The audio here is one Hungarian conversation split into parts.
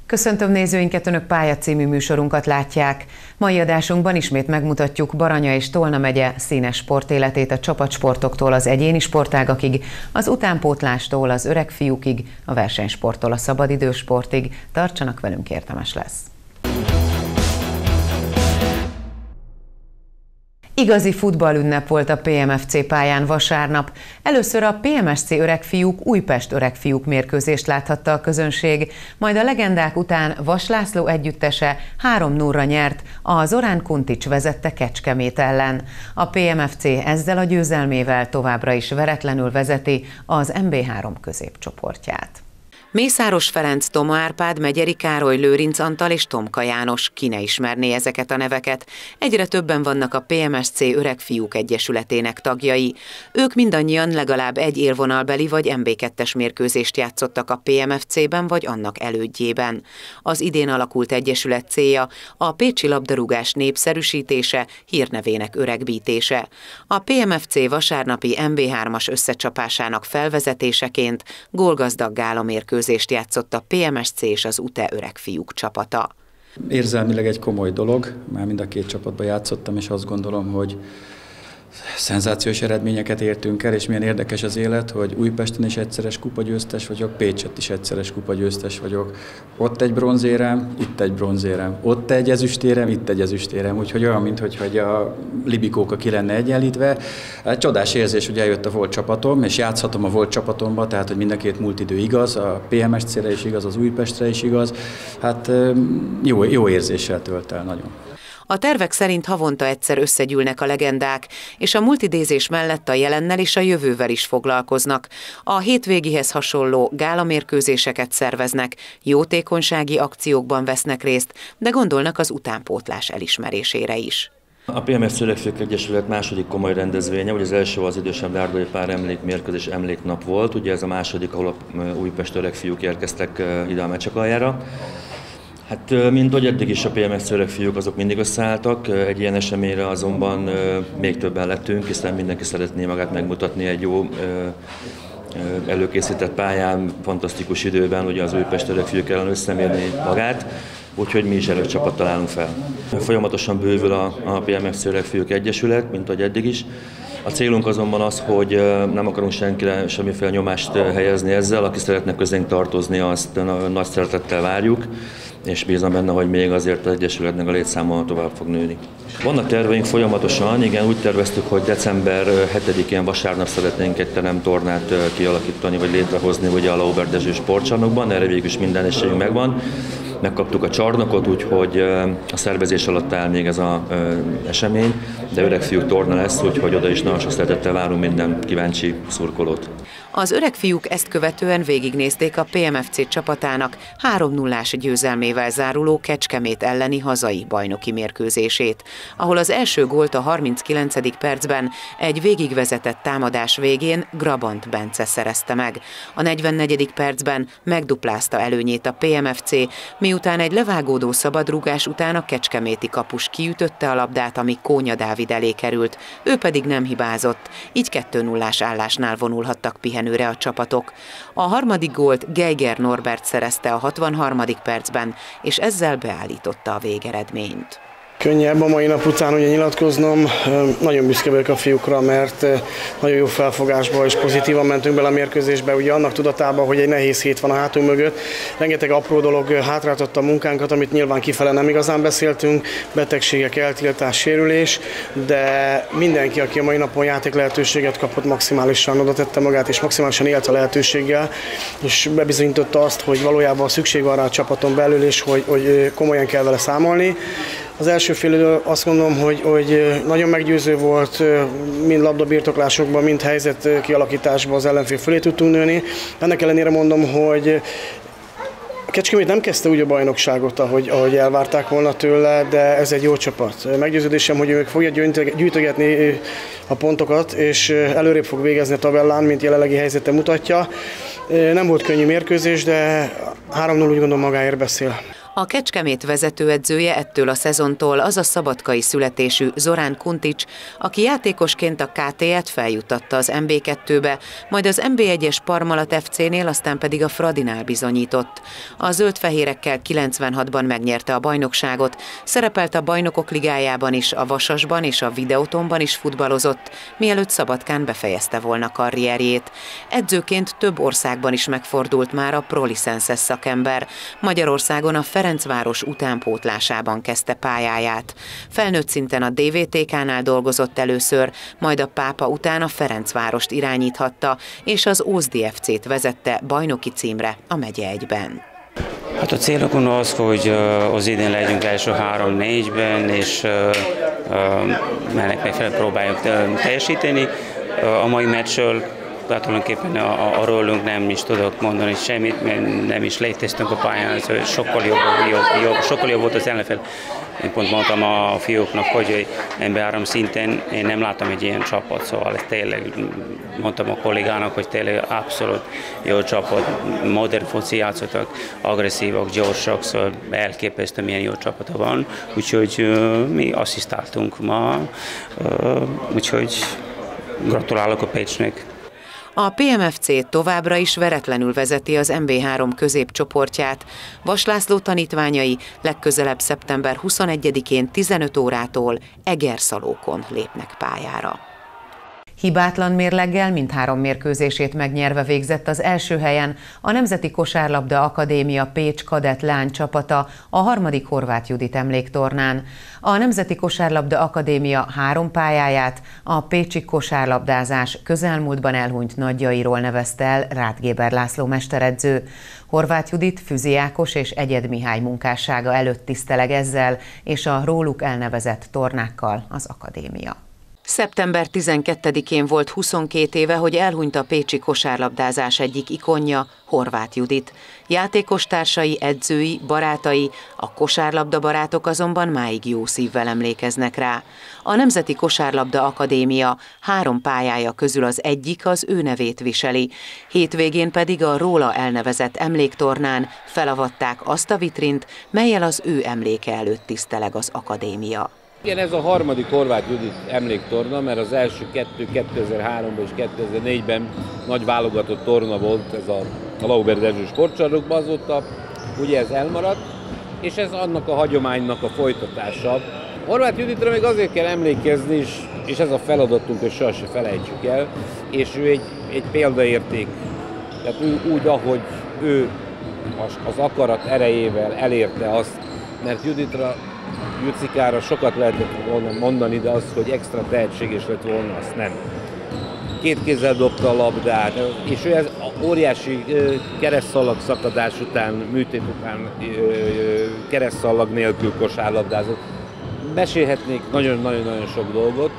Köszöntöm nézőinket, Önök Pálya című műsorunkat látják. Mai adásunkban ismét megmutatjuk Baranya és Tolna megye színes sportéletét a csapatsportoktól az egyéni sportágakig, az utánpótlástól az öreg fiúkig, a versenysporttól a szabadidősportig. Tartsanak velünk, érdemes lesz! Igazi futballünnep volt a PMFC pályán vasárnap. Először a PMSC öregfiúk Újpest öregfiúk mérkőzést láthatta a közönség, majd a legendák után Vas László együttese 3-0-ra nyert, a Zorán Kuntics vezette Kecskemét ellen. A PMFC ezzel a győzelmével továbbra is veretlenül vezeti az MB3 középcsoportját. Mészáros Ferenc, Toma Árpád, Megyeri Károly, Lőrinc Antal és Tomka János, ki ne ismerné ezeket a neveket. Egyre többen vannak a PMSC Öregfiúk Egyesületének tagjai. Ők mindannyian legalább egy élvonalbeli vagy MB2-es mérkőzést játszottak a PMFC-ben vagy annak elődjében. Az idén alakult egyesület célja a pécsi labdarúgás népszerűsítése, hírnevének öregbítése. A PMFC vasárnapi MB3-as összecsapásának felvezetéseként gólgazdag gála mérkőzést játszott a PMSC és az UTE öregfiúk csapata. Érzelmileg egy komoly dolog, már mind a két csapatban játszottam, és azt gondolom, hogy szenzációs eredményeket értünk el, és milyen érdekes az élet, hogy Újpesten is egyszeres kupagyőztes vagyok, Pécsett is egyszeres kupagyőztes vagyok. Ott egy bronzérem, itt egy bronzérem, ott egy ezüstérem, itt egy ezüstérem, úgyhogy olyan, mintha a libikóka ki lenne egyenlítve. Csodás érzés, hogy eljött a volt csapatom, és játszhatom a volt csapatomba, tehát hogy mind a két múltidő igaz, a PMSC-re is igaz, az Újpestre is igaz. Hát jó érzéssel tölt el nagyon. A tervek szerint havonta egyszer összegyűlnek a legendák, és a multidézés mellett a jelennel és a jövővel is foglalkoznak. A hétvégihez hasonló gálamérkőzéseket szerveznek, jótékonysági akciókban vesznek részt, de gondolnak az utánpótlás elismerésére is. A PMFC Öregfiúk Egyesület második komoly rendezvénye, ugye az első az idősebb dárdai pár emlékmérkőzés, emléknap volt, ugye ez a második, ahol a Újpest öregfiúk érkeztek ide a Meccsakaljára. Hát, mint hogy eddig is a PMFC öregfiúk azok mindig összeálltak, egy ilyen eseményre azonban még többen lettünk, hiszen mindenki szeretné magát megmutatni egy jó előkészített pályán, fantasztikus időben, ugye az Újpest öregfiúk ellen összemérni magát, úgyhogy mi is erőcsapattal állunk fel. Folyamatosan bővül a PMFC Öregfiúk Egyesület, mint ahogy eddig is. A célunk azonban az, hogy nem akarunk senkire semmiféle nyomást helyezni ezzel, aki szeretne közénk tartozni, azt nagy szeretettel várjuk, és bízom benne, hogy még azért az Egyesületnek a létszáma tovább fog nőni. Vannak terveink folyamatosan, igen, úgy terveztük, hogy december 7-én vasárnap szeretnénk egy teremtornát kialakítani, vagy létrehozni ugye a Lauber Dezső sportcsarnokban, erre végül is minden esélyünk megvan. Megkaptuk a csarnokot, úgyhogy a szervezés alatt áll még ez az esemény, de öregfiúk torna lesz, úgyhogy oda is nagyon sok szeretettel várunk minden kíváncsi szurkolót. Az öregfiúk ezt követően végignézték a PMFC csapatának 3-0-ás győzelmével záruló Kecskemét elleni hazai bajnoki mérkőzését, ahol az első gólt a 39. percben egy végigvezetett támadás végén Grabant Bence szerezte meg. A 44. percben megduplázta előnyét a PMFC, miután egy levágódó szabadrúgás után a kecskeméti kapus kiütötte a labdát, ami Kónya Dávid elé került, ő pedig nem hibázott, így 2-0-ás állásnál vonulhattak pihenőre a csapatok. A harmadik gólt Geiger Norbert szerezte a 63. percben, és ezzel beállította a végeredményt. Könnyebb a mai nap után ugye nyilatkoznom, nagyon büszke vagyok a fiúkra, mert nagyon jó felfogásba és pozitívan mentünk bele a mérkőzésbe, ugye annak tudatában, hogy egy nehéz hét van a hátunk mögött. Rengeteg apró dolog hátráltatta a munkánkat, amit nyilván kifele nem igazán beszéltünk, betegségek, eltiltás, sérülés, de mindenki, aki a mai napon játék lehetőséget kapott, maximálisan oda tette magát, és maximálisan élt a lehetőséggel, és bebizonyította azt, hogy valójában szükség van rá a csapaton belül, és hogy komolyan kell vele számolni. Az első fél idő azt mondom, hogy nagyon meggyőző volt, mind labdabirtoklásokban, mind helyzet kialakításban az ellenfél fölé tudtunk nőni. Ennek ellenére mondom, hogy Kecskemét nem kezdte úgy a bajnokságot, ahogy elvárták volna tőle, de ez egy jó csapat. Meggyőződésem, hogy ő meg fogja gyűjtögetni a pontokat, és előrébb fog végezni a tabellán, mint jelenlegi helyzete mutatja. Nem volt könnyű mérkőzés, de 3-0 úgy gondolom magáért beszél. A Kecskemét vezetőedzője ettől a szezontól az a szabadkai születésű Zorán Kuntics, aki játékosként a KT-et feljuttatta az MB2-be, majd az MB1-es Parmalat FC-nél, aztán pedig a Fradinál bizonyított. A zöldfehérekkel 96-ban megnyerte a bajnokságot, szerepelt a Bajnokok Ligájában is, a Vasasban és a Videótonban is futballozott, mielőtt Szabadkán befejezte volna karrierjét. Edzőként több országban is megfordult már a prolicenses szakember. Magyarországon a Ferencváros utánpótlásában kezdte pályáját. Felnőtt szinten a DVTK-nál dolgozott először, majd a Pápa után a Ferencvárost irányíthatta, és az Ózdi FC-t vezette bajnoki címre a megye 1-ben. Hát a célokon az, hogy az idén legyünk első 3-4-ben, és ennek megfelelően próbáljuk teljesíteni. A mai meccsről tulajdonképpen arról nem is tudok mondani semmit, mert nem is léteztünk a pályán, sokkal jobb volt az ellenfél. Én pont mondtam a fiúknak, hogy MB3 szinten én nem láttam egy ilyen csapat, szóval tényleg mondtam a kollégának, hogy tényleg abszolút jó csapat, modern foci játszottak, agresszívak, gyorsak, szóval elképesztő milyen jó csapata van, úgyhogy mi asszisztáltunk ma, úgyhogy gratulálok a Pécsnek. A PMFC továbbra is veretlenül vezeti az MB3 középcsoportját. Vas László tanítványai legközelebb szeptember 21-én 15 órától Egerszalókon lépnek pályára. Hibátlan mérleggel mindhárom mérkőzését megnyerve végzett az első helyen a Nemzeti Kosárlabda Akadémia Pécs kadett lány csapata a 3. Horváth Judit emléktornán. A Nemzeti Kosárlabda Akadémia 3 pályáját a pécsi kosárlabdázás közelmúltban elhunyt nagyjairól nevezte el Ráth Géber László mesteredző. Horváth Judit, Füzi Ákos és Egyed Mihály munkássága előtt tiszteleg ezzel és a róluk elnevezett tornákkal az akadémia. Szeptember 12-én volt 22 éve, hogy elhunyt a pécsi kosárlabdázás egyik ikonja, Horváth Judit. Játékostársai, edzői, barátai, a kosárlabda barátok azonban máig jó szívvel emlékeznek rá. A Nemzeti Kosárlabda Akadémia 3 pályája közül az egyik az ő nevét viseli. Hétvégén pedig a róla elnevezett emléktornán felavatták azt a vitrint, mellyel az ő emléke előtt tiszteleg az akadémia. Igen, ez a 3. Horváth Judit emléktorna, mert az első 2003-ban és 2004-ben nagy válogatott torna volt, ez a Lauber Dezső sportcsarnokban, azóta ugye ez elmaradt, és ez annak a hagyománynak a folytatása. Horváth Juditra még azért kell emlékezni, és ez a feladatunk, hogy sohasem felejtsük el, és ő egy példaérték. Tehát ő úgy, ahogy ő az akarat erejével elérte azt, mert Jucikára sokat lehetett volna mondani, de az, hogy extra tehetséges lett volna, azt nem. 2 kézzel dobta a labdát, és ő ez óriási keresztszalag szakadás után, műtét után keresztszalag nélkül kosárlabdázott. Mesélhetnék nagyon-nagyon sok dolgot.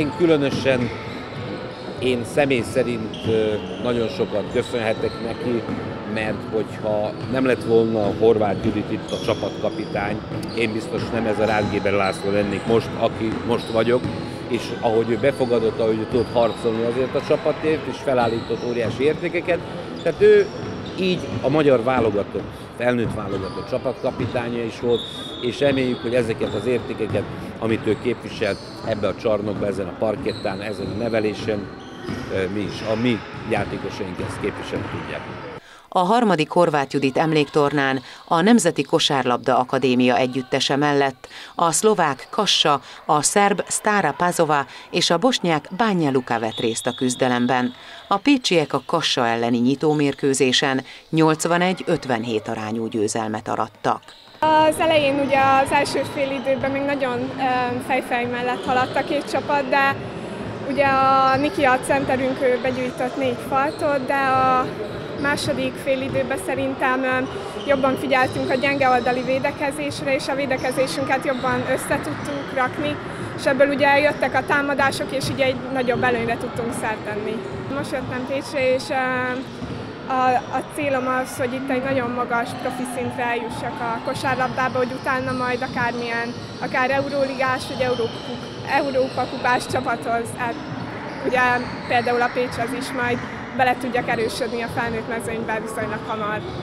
Én személy szerint nagyon sokat köszönhetek neki, mert hogyha nem lett volna a Horváth Judit itt a csapatkapitány, én biztos nem ez a Ráth Géber László lennék most, aki most vagyok, és ahogy ő befogadott, ahogy ő tudott harcolni azért a csapatért, és felállított óriási értékeket, tehát ő így a magyar válogatott, felnőtt válogatott csapatkapitánya is volt, és reméljük, hogy ezeket az értékeket, amit ő képviselt ebbe a csarnokba, ezen a parkettán, ezen a nevelésen, mi is, a mi játékosaink ezt képviselni tudják. A 3. Horváth Judit emléktornán a Nemzeti Kosárlabda Akadémia együttese mellett a szlovák Kassa, a szerb Stara Pazova és a bosnyák Banja Luka vett részt a küzdelemben. A pécsiek a Kassa elleni nyitómérkőzésen 81-57 arányú győzelmet arattak. Az elején ugye az első fél időben még nagyon fejfej mellett haladt a két csapat, de ugye a Niki, a centerünk, ő begyűjtött 4 faltot, de a második félidőben szerintem jobban figyeltünk a gyenge oldali védekezésre, és a védekezésünket jobban össze tudtuk rakni, és ebből ugye jöttek a támadások, és ugye egy nagyobb előnyre tudtunk szert tenni. Most jöttem Pécsre, és a célom az, hogy itt egy nagyon magas profi szintre eljussak a kosárlabdába, hogy utána majd akár euróligás vagy Európa-kupás csapathoz, hát ugye például a Pécs az is majd bele tudjak erősödni a felnőtt mezőnyben viszonylag hamar.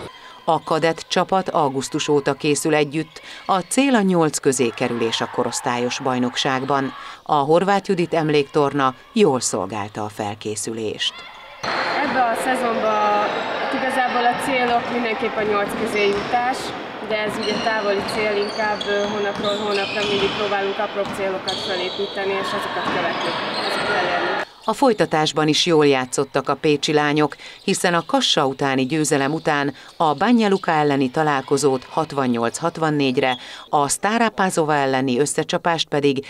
A kadett csapat augusztus óta készül együtt, a cél a 8 közé kerülés a korosztályos bajnokságban. A Horváth Judit emléktorna jól szolgálta a felkészülést. Ebben a szezonban igazából a célok mindenképp a 8 közé jutás, de ez ugye távoli cél, inkább hónapról hónapra mindig próbálunk apróbb célokat felépíteni, és azokat követni, azokat elérni. A folytatásban is jól játszottak a pécsi lányok, hiszen a Kassa utáni győzelem után a Banja Luka elleni találkozót 68-64-re, a Stara Pazova elleni összecsapást pedig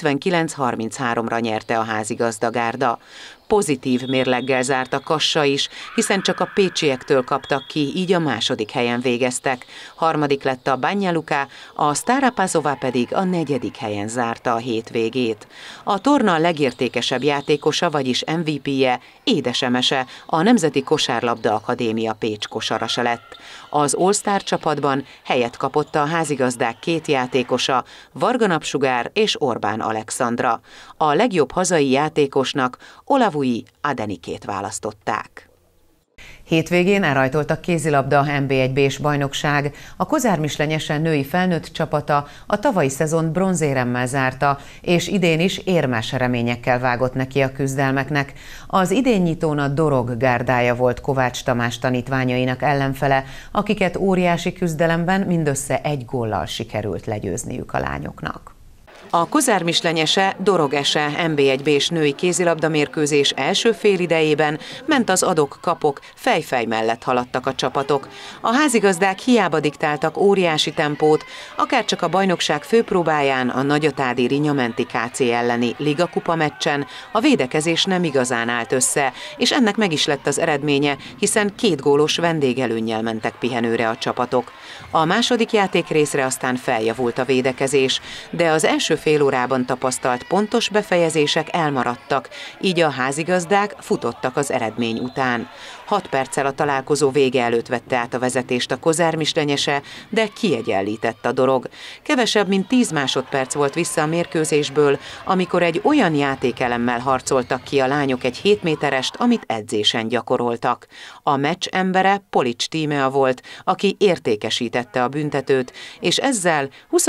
79-33-ra nyerte a házigazda-gárda. Pozitív mérleggel zárt a Kassa is, hiszen csak a pécsiektől kaptak ki, így a második helyen végeztek. Harmadik lett a Banja Luka, a Stara Pazova pedig a 4. helyen zárta a hétvégét. A torna legértékesebb játékosa, vagyis MVP-je Édes Emese, a Nemzeti Kosárlabda Akadémia Pécs kosarasa lett. Az All-Star csapatban helyet kapott a házigazdák 2 játékosa, Varga Napsugár és Orbán Alexandra. A legjobb hazai játékosnak Olavui Adenikét választották. Hétvégén elrajtolt a kézilabda NB1B-s bajnokság. A Kozár Mislenyese női felnőtt csapata a tavalyi szezon bronzéremmel zárta, és idén is érmes reményekkel vágott neki a küzdelmeknek. Az idénynyitón a Dorog gárdája volt Kovács Tamás tanítványainak ellenfele, akiket óriási küzdelemben mindössze 1 góllal sikerült legyőzniük a lányoknak. A Kozár Mislenyese Dorog Ese NB1B-s női kézilabda mérkőzés első félidejében ment az adok-kapok, fej-fej mellett haladtak a csapatok. A házigazdák hiába diktáltak óriási tempót, akárcsak a bajnokság főpróbáján, a Nagyatádi Rinyamenti KC elleni ligakupa meccsen a védekezés nem igazán állt össze, és ennek meg is lett az eredménye, hiszen 2 gólos vendégelőnnyel mentek pihenőre a csapatok. A második játékrészre aztán feljavult a védekezés, de az első fél órában tapasztalt pontos befejezések elmaradtak, így a házigazdák futottak az eredmény után. 6 perccel a találkozó vége előtt vette át a vezetést a Kozár Mislenyese, de kiegyenlített a Dorog. Kevesebb, mint 10 másodperc volt vissza a mérkőzésből, amikor egy olyan játékelemmel harcoltak ki a lányok egy 7 méterest, amit edzésen gyakoroltak. A meccs embere Polics Tímea volt, aki értékesítette a büntetőt, és ezzel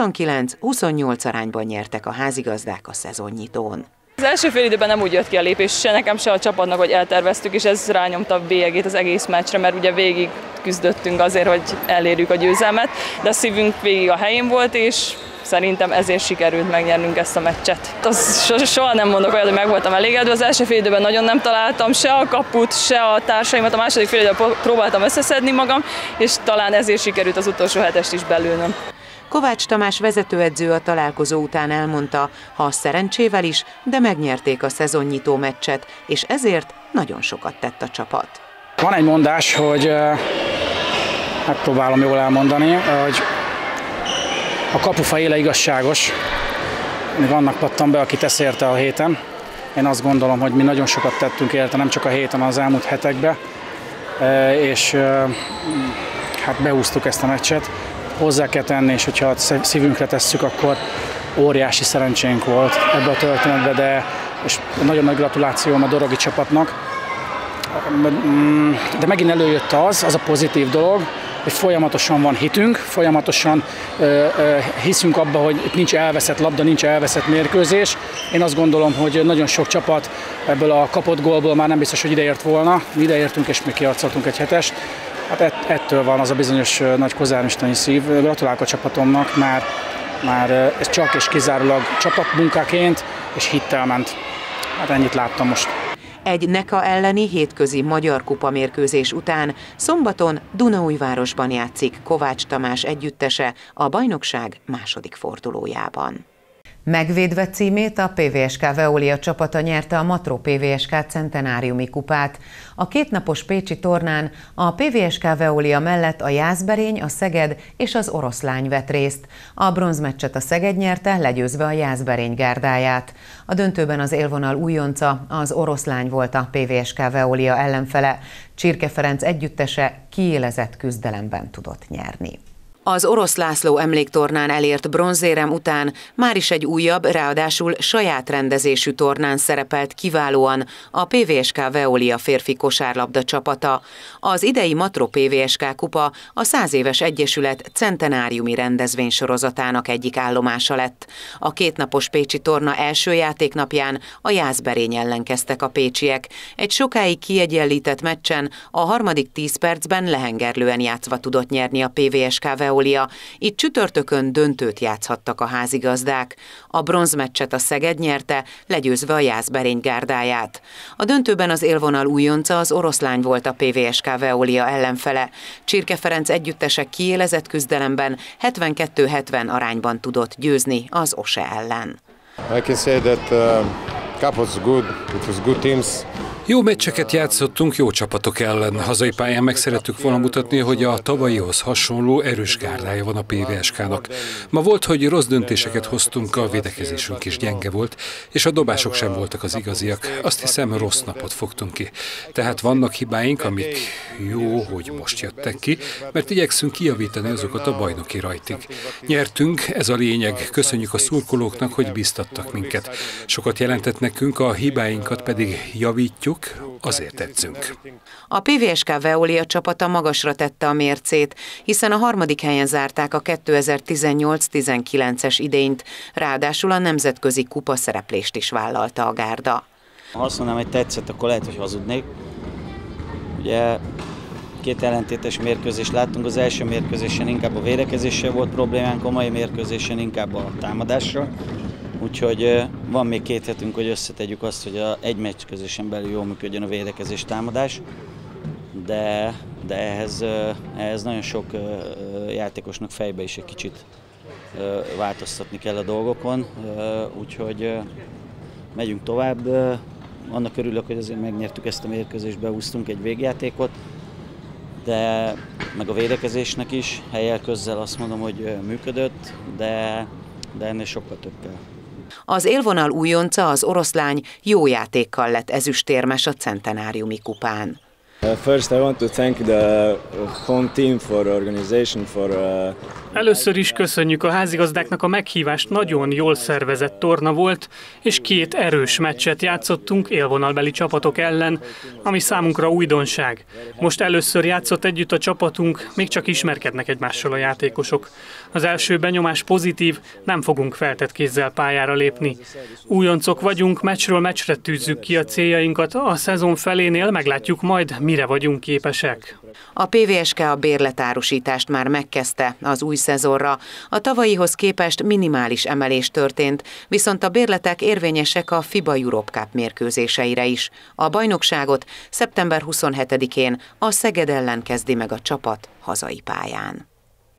29-28 arányban nyertek a házigazdák a szezonnyitón. Az első fél időben nem úgy jött ki a lépés, se nekem, se a csapatnak, hogy elterveztük, és ez rányomta a bélyegét az egész meccsre, mert ugye végig küzdöttünk azért, hogy elérjük a győzelmet, de a szívünk végig a helyén volt, és szerintem ezért sikerült megnyernünk ezt a meccset. Soha nem mondok olyat, hogy meg voltam elégedve. Az első fél időben nagyon nem találtam se a kaput, se a társaimat. A második fél időben próbáltam összeszedni magam, és talán ezért sikerült az utolsó 7-est is belőnöm. Kovács Tamás vezetőedző a találkozó után elmondta, ha szerencsével is, de megnyerték a szezonnyitó meccset, és ezért nagyon sokat tett a csapat. Van egy mondás, hogy megpróbálom jól elmondani, hogy a kapufa éle igazságos. Még annak pattam be, aki tesz érte a héten. Én azt gondolom, hogy mi nagyon sokat tettünk érte, nem csak a héten, hanem az elmúlt hetekben, és hát behúztuk ezt a meccset. Hozzá kell tenni, és hogyha a szívünkre tesszük, akkor óriási szerencsénk volt ebbe a történetbe, de és nagyon nagy gratulációm a dorogi csapatnak. De megint előjött az a pozitív dolog, hogy folyamatosan van hitünk, folyamatosan hiszünk abba, hogy itt nincs elveszett labda, nincs elveszett mérkőzés. Én azt gondolom, hogy nagyon sok csapat ebből a kapott gólból már nem biztos, hogy ideért volna. Mi ideértünk, és még kiharcoltunk egy 7-est. Hát ettől van az a bizonyos nagy kozármisteni szív. Gratulálok a csapatomnak, már ez csak és kizárólag csapatmunkáként és hittel ment. Hát ennyit láttam most. Egy NECA elleni hétközi magyar kupa mérkőzés után szombaton Dunaújvárosban játszik Kovács Tamás együttese a bajnokság második fordulójában. Megvédve címét a PVSK Veolia csapata nyerte a Matró PVSK centenáriumi kupát. A kétnapos pécsi tornán a PVSK Veolia mellett a Jászberény, a Szeged és az Oroszlány vett részt. A bronzmeccset a Szeged nyerte, legyőzve a Jászberény gárdáját. A döntőben az élvonal újonca, az Oroszlány volt a PVSK Veolia ellenfele. Csirke Ferenc együttese kiélezett küzdelemben tudott nyerni. Az Orosz László emléktornán elért bronzérem után már is egy újabb, ráadásul saját rendezésű tornán szerepelt kiválóan a PVSK Veolia férfi kosárlabda csapata. Az idei Matro PVSK kupa a 100 éves egyesület centenáriumi rendezvénysorozatának egyik állomása lett. A kétnapos pécsi torna első játéknapján a Jászberény ellen kezdtek a pécsiek. Egy sokáig kiegyenlített meccsen a harmadik 10 percben lehengerlően játszva tudott nyerni a PVSK Veolia. Itt csütörtökön döntőt játszhattak a házigazdák. A bronzmeccset a Szeged nyerte, legyőzve a Jászberény gárdáját. A döntőben az élvonal újonca az Oroszlány volt a PVSK Veolia ellenfele. Csirke Ferenc együttese kiélezett küzdelemben 72-70 arányban tudott győzni az OSE ellen. I can say that cup was good. It was good teams. Jó meccseket játszottunk jó csapatok ellen. Hazai pályán meg szerettük volna mutatni, hogy a tavalyihoz hasonló erős gárdája van a PVSK-nak. Ma volt, hogy rossz döntéseket hoztunk, a védekezésünk is gyenge volt, és a dobások sem voltak az igaziak. Azt hiszem, rossz napot fogtunk ki. Tehát vannak hibáink, amik jó, hogy most jöttek ki, mert igyekszünk kijavítani azokat a bajnoki rajtig. Nyertünk, ez a lényeg. Köszönjük a szurkolóknak, hogy bíztattak minket. Sokat jelentett nekünk, a hibáinkat pedig javítjuk, azért edzünk. A PVSK Veolia csapata magasra tette a mércét, hiszen a harmadik helyen zárták a 2018-19-es idényt, ráadásul a nemzetközi kupa szereplést is vállalta a gárda. Ha azt mondanám, hogy tetszett, akkor lehet, hogy hazudnék. Ugye két ellentétes mérkőzést láttunk, az első mérkőzésen inkább a védekezéssel volt problémánk, a mai mérkőzésen inkább a támadásra. Úgyhogy van még 2 hetünk, hogy összetegyük azt, hogy egy meccsközésen belül jól működjön a védekezés támadás, de ehhez nagyon sok játékosnak fejbe is egy kicsit változtatni kell a dolgokon, úgyhogy megyünk tovább. Annak örülök, hogy azért megnyertük ezt a mérkőzést, behúztunk egy végjátékot, de meg a védekezésnek is, helyel közzel azt mondom, hogy működött, de ennél sokkal több kell. Az élvonal újonca, az Oroszlány jó játékkal lett ezüstérmes a centenáriumi kupán. First I want to thank the home team for organization Először is köszönjük a házigazdáknak a meghívást, nagyon jól szervezett torna volt, és 2 erős meccset játszottunk élvonalbeli csapatok ellen, ami számunkra újdonság. Most először játszott együtt a csapatunk, még csak ismerkednek egymással a játékosok. Az első benyomás pozitív, nem fogunk feltett kézzel pályára lépni. Újoncok vagyunk, meccsről meccsre tűzzük ki a céljainkat, a szezon felénél meglátjuk majd, mire vagyunk képesek. A PVSK a bérletárusítást már megkezdte az új szezonra. A tavalyihoz képest minimális emelés történt, viszont a bérletek érvényesek a FIBA Europe Cup mérkőzéseire is. A bajnokságot szeptember 27-én a Szeged ellen kezdi meg a csapat hazai pályán.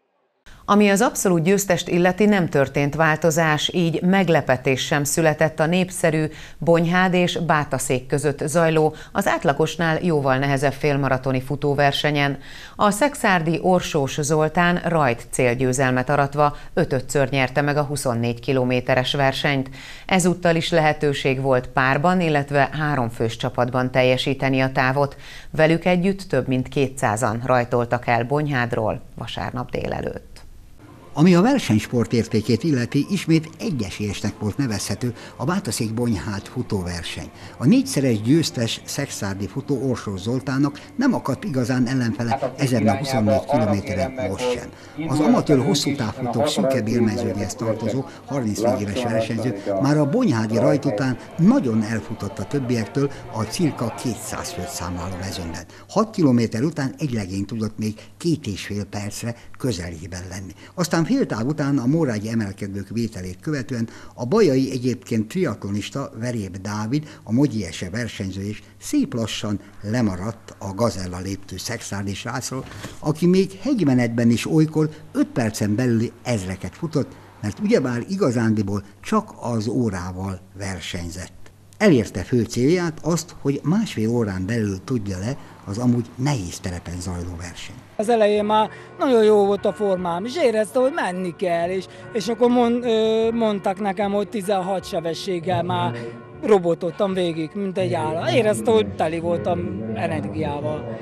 Ami az abszolút győztest illeti, nem történt változás, így meglepetés sem született a népszerű Bonyhád és Bátaszék között zajló, az átlagosnál jóval nehezebb félmaratoni futóversenyen. A szekszárdi Orsós Zoltán rajt célgyőzelmet aratva 5-ször nyerte meg a 24 kilométeres versenyt. Ezúttal is lehetőség volt párban, illetve 3 fős csapatban teljesíteni a távot. Velük együtt több mint 200-an rajtoltak el Bonyhádról vasárnap délelőtt. Ami a versenysport értékét illeti, ismét egyesélyesnek volt nevezhető a Bátaszék-Bonyhád futóverseny. A 4-szeres győztes szekszárdi futó Orsós Zoltánnak nem akadt igazán ellenfele ezen a 24 kilométeren most sem. Az amatőr hosszú távfutók szűkebb élmezőnyhez tartozó 34 éves versenyző már a bonyhádi rajt után nagyon elfutott a többiektől a cirka 200 főt számláló mezőnyben. 6 kilométer után egy legény tudott még 2,5 percre közelében lenni. Aztán féltáv után a mórágyi emelkedők vételét követően a bajai egyébként triatlonista Veréb Dávid, a Mogyiese versenyző is szép lassan lemaradt a Gazella léptő szekszárdi srácról, aki még hegymenetben is olykor 5 percen belüli ezreket futott, mert ugyebár igazándiból csak az órával versenyzett. Elérte fő célját, azt, hogy 1,5 órán belül tudja le az amúgy nehéz terepen zajló verseny. Az elején már nagyon jó volt a formám, és éreztem, hogy menni kell, és akkor mondtak nekem, hogy 16 sebességgel már robotoltam végig, mint egy állat. Éreztem, hogy teli voltam energiával.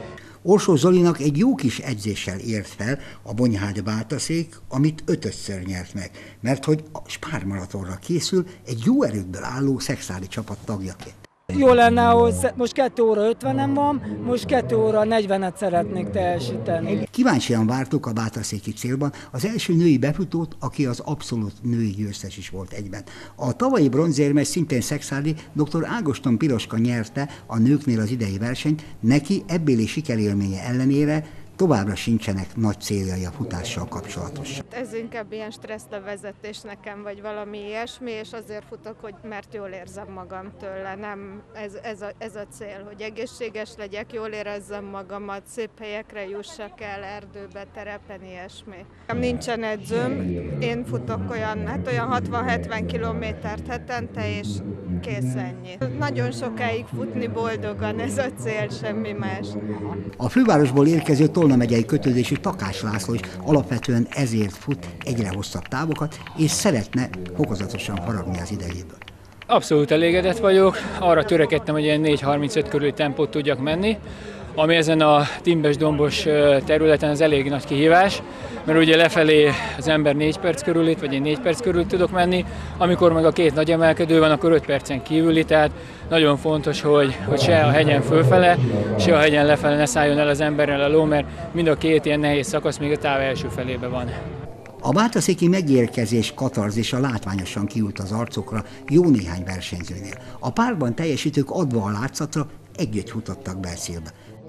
Orsó Zolinak egy jó kis edzéssel ért fel a Bonyhád-Bátaszék, amit 5-ször nyert meg, mert hogy a spármaratonra készül egy jó erőkből álló szexádi csapat tagjaként. Jó lenne, ahol most 2 óra 50-en van, most 2 óra 40-et szeretnék teljesíteni. Kíváncsian vártuk a bátaszéki célban az első női befutót, aki az abszolút női győztes is volt egyben. A tavalyi bronzérmes, szintén szexádi dr. Ágoston Piroska nyerte a nőknél az idei versenyt, neki ebbéli sikerélménye ellenére továbbra sincsenek nagy céljai a futással kapcsolatosan. Ez inkább ilyen stresszlevezetés nekem, vagy valami ilyesmi, és azért futok, mert jól érzem magam tőle. Nem ez a cél, hogy egészséges legyek, jól érezzem magamat, szép helyekre jussak el, erdőbe, terepen, ilyesmi. Nincsen edzőm, én futok olyan 60-70 kilométert hetente, és kész ennyi. Nagyon sokáig futni boldogan, ez a cél, semmi más. A fővárosból érkező Tolna megyei kötődésű Takás László is alapvetően ezért fut egyre hosszabb távokat, és szeretne fokozatosan faragni az idejéből. Abszolút elégedett vagyok, arra törekedtem, hogy ilyen 4:35 körüli tempót tudjak menni, ami ezen a Timbes-dombos területen az elég nagy kihívás, mert ugye lefelé az ember 4 perc körül, vagy én 4 perc körül tudok menni, amikor meg a 2 nagy emelkedő van, akkor 5 percen kívüli, tehát nagyon fontos, hogy se a hegyen fölfele, se a hegyen lefele ne szálljon el az emberrel a ló, mert mind a 2 ilyen nehéz szakasz még a táv első felébe van. A bátaszéki megérkezés katarzisa látványosan kiült az arcokra jó néhány versenyzőnél. A párban teljesítők adva a látszatra együtt futottak belszélbe.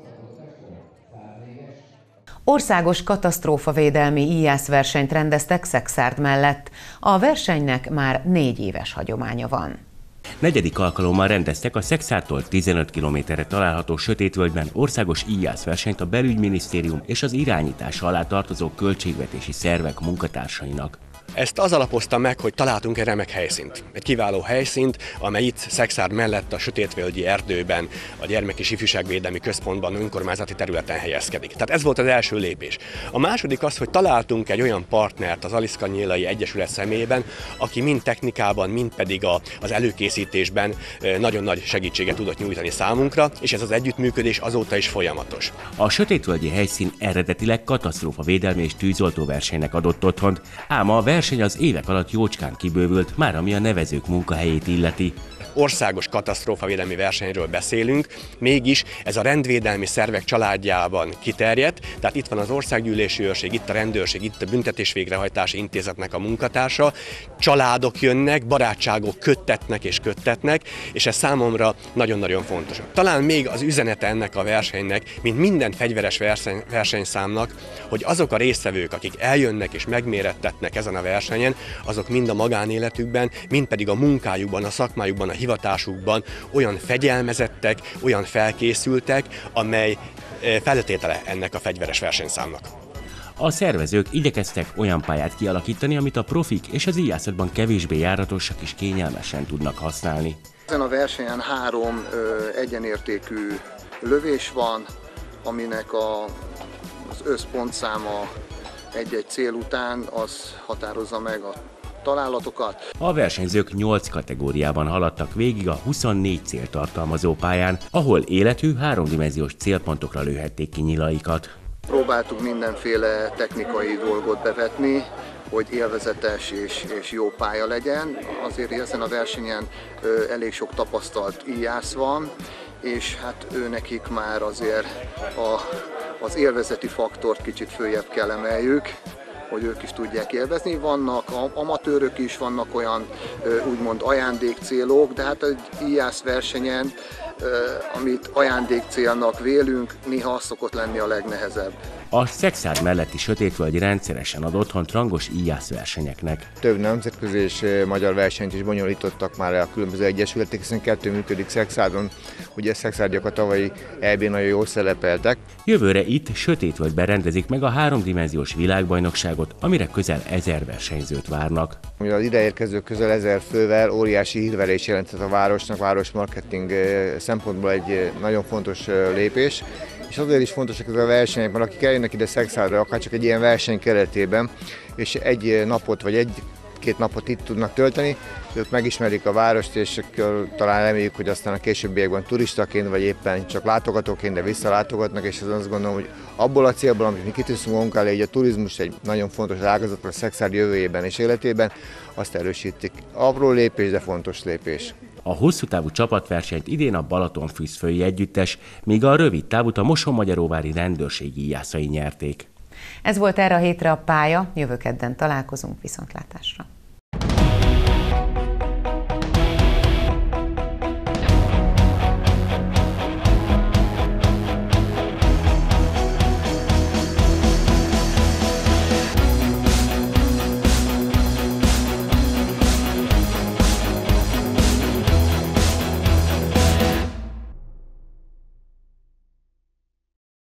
Országos katasztrófavédelmi íjászversenyt rendeztek Szekszárd mellett. A versenynek már 4 éves hagyománya van. 4. alkalommal rendeztek a Szekszártól 15 kilométerre található Sötétvölgyben országos íjászversenyt a Belügyminisztérium és az irányítása alá tartozó költségvetési szervek munkatársainak. Ezt az alapozta meg, hogy találtunk egy remek helyszínt. Egy kiváló helyszínt, amely itt Szekszárd mellett a Sötétvölgyi erdőben, a Gyermek- és Ifjúságvédelmi Központban önkormányzati területen helyezkedik. Tehát ez volt az első lépés. A második az, hogy találtunk egy olyan partnert az Aliszka-Nyílai Egyesület személyében, aki mind technikában, mind pedig az előkészítésben nagyon nagy segítséget tudott nyújtani számunkra, és ez az együttműködés azóta is folyamatos. A Sötétvölgyi helyszín eredetileg katasztrófavédelmi és tűzoltóversenynek adott otthont, ám a verseny az évek alatt jócskán kibővült, már ami a nevezők munkahelyét illeti. Országos katasztrófavédelmi versenyről beszélünk, mégis ez a rendvédelmi szervek családjában kiterjedt, tehát itt van az Országgyűlési Őrség, itt a rendőrség, itt a Büntetésvégrehajtási Intézetnek a munkatársa, családok jönnek, barátságok köttetnek, és ez számomra nagyon-nagyon fontos. Talán még az üzenete ennek a versenynek, mint minden fegyveres versenyszámnak, hogy azok a résztvevők, akik eljönnek és megmérettetnek ezen a versenyen, azok mind a magánéletükben, mind pedig a munkájukban, a szakmájukban, a hivatásukban olyan fegyelmezettek, olyan felkészültek, amely feltétele ennek a fegyveres versenyszámnak. A szervezők igyekeztek olyan pályát kialakítani, amit a profik és az íjászatban kevésbé járatosak is kényelmesen tudnak használni. Ezen a versenyen 3 egyenértékű lövés van, aminek az összpontszáma egy-egy cél után az határozza meg a találatokat. A versenyzők 8 kategóriában haladtak végig a 24 cél tartalmazó pályán, ahol életű 3-dimenziós célpontokra lőhették ki nyilaikat. Próbáltuk mindenféle technikai dolgot bevetni, hogy élvezetes és jó pálya legyen. Azért ezen a versenyen elég sok tapasztalt íjász van, és hát nekik már azért az élvezeti faktort kicsit följebb kell emeljük, hogy ők is tudják élvezni. Vannak amatőrök is, vannak olyan úgymond ajándékcélok, de hát egy íjász versenyen, amit ajándékcélnak vélünk, néha az szokott lenni a legnehezebb. A Szekszárd melletti Sötétvölgy rendszeresen ad otthont rangos íjászversenyeknek. Több nemzetközi és magyar versenyt is bonyolítottak már a különböző egyesületek, hiszen 2 működik Szekszárdon. Ugye Szekszárdiak a tavalyi EB-n nagyon jól szerepeltek. Jövőre itt Sötétvölgyben rendezik meg a 3-dimenziós világbajnokságot, amire közel 1000 versenyzőt várnak. Az ideérkezők közel 1000 fővel óriási hírverés jelentett a városnak, városmarketing szempontból egy nagyon fontos lépés. És azért is fontosak ezek a versenyek, mert akik eljönnek ide Szekszárdra, akár csak egy ilyen verseny keretében, és egy napot vagy egy egy-két napot itt tudnak tölteni, ők megismerik a várost, és talán reméljük, hogy aztán a későbbiekben turistaként, vagy éppen csak látogatóként, de visszalátogatnak, és azt gondolom, hogy abból a célból, amit mi kitűzünk magunk elé, hogy a turizmus egy nagyon fontos ágazat a Szekszárd jövőjében és életében, azt erősítik. Apró lépés, de fontos lépés. A hosszú távú csapatversenyt idén a Balatonfűzfői együttes, míg a rövid távút a Mosonmagyaróvári rendőrségi íjászai nyerték. Ez volt erre a hétre a pálya, jövő kedden találkozunk, viszontlátásra.